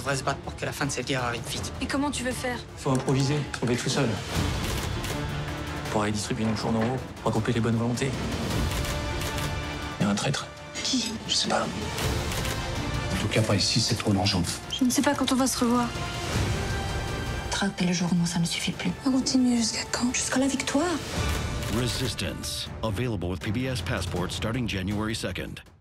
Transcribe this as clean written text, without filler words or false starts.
devrait se battre pour que la fin de cette guerre arrive vite. Et comment tu veux faire? Faut improviser, trouver tout seul. Pour aller distribuer nos journaux, regrouper les bonnes volontés. Il y a un traître. Qui? Je sais pas. En tout cas, pas ici, c'est trop dangereux. Je ne sais pas quand on va se revoir. Tracter les journaux, ça ne suffit plus. On continue jusqu'à quand? Jusqu'à la victoire. Resistance. Available with PBS Passport starting January 2nd.